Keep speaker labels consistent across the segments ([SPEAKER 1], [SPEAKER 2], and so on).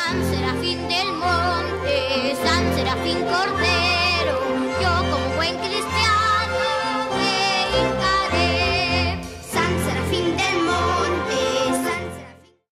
[SPEAKER 1] San Serafín del monte, San Serafín Cordero, yo como buen cristiano me hincaré. San Serafín del monte, San Serafín.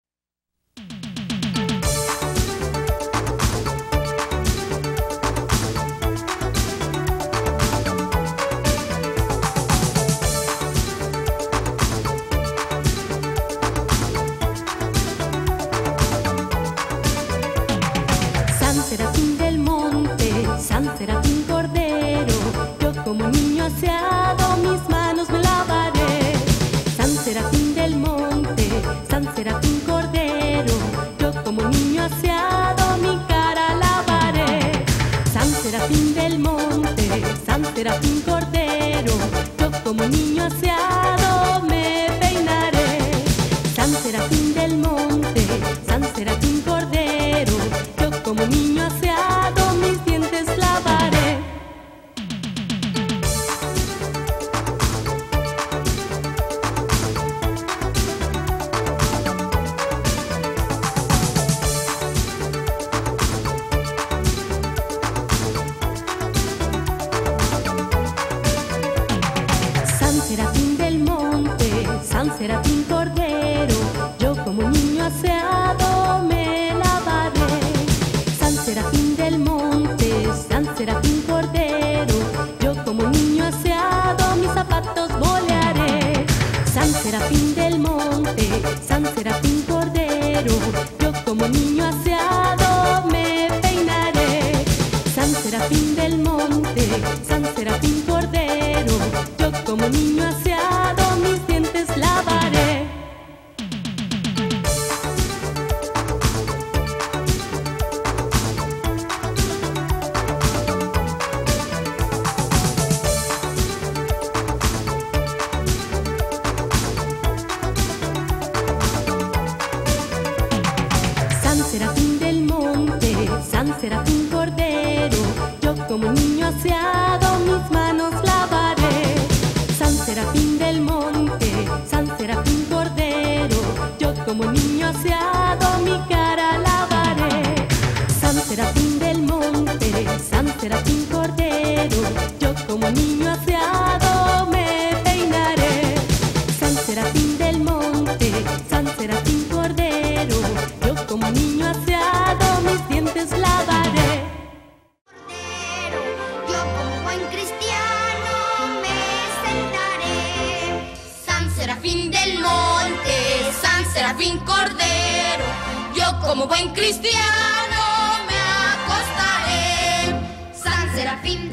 [SPEAKER 2] San Serafín del monte, San Serafín Cordero, yo como niño aseado mis manos me lavaré. San Serafín del monte, San Serafín Cordero, yo como niño aseado mi cara lavaré. San Serafín del monte, San Serafín Cordero, yo como niño aseado me peinaré. San Serafín del monte, San Serafín Cordero, yo como niño aseado mis dientes lavaré. San Serafín del monte, San Serafín Cordero, yo como niño aseado me lavaré. San Serafín del monte, San Serafín Cordero, yo como niño aseado mis zapatos bolearé. San Serafín del monte, San Serafín Cordero, yo como niño aseado me peinaré. San Serafín del monte, San Serafín Cordero, yo como niño aseado mis dientes lavaré. San Serafín del monte, San Serafín Cordero, yo como niño aseado mis manos lavaré. San Serafín del monte, San Serafín Cordero, yo como niño aseado mi cara lavaré. San Serafín del monte, San Serafín Cordero, yo como niño aseado me peinaré. San Serafín del monte, San Serafín Cordero, yo como niño aseado mis dientes lavaré.
[SPEAKER 1] Yo como buen cristiano me sentaré. San Serafín del monte, San Serafín Cordero, yo como buen cristiano me acostaré. San Serafín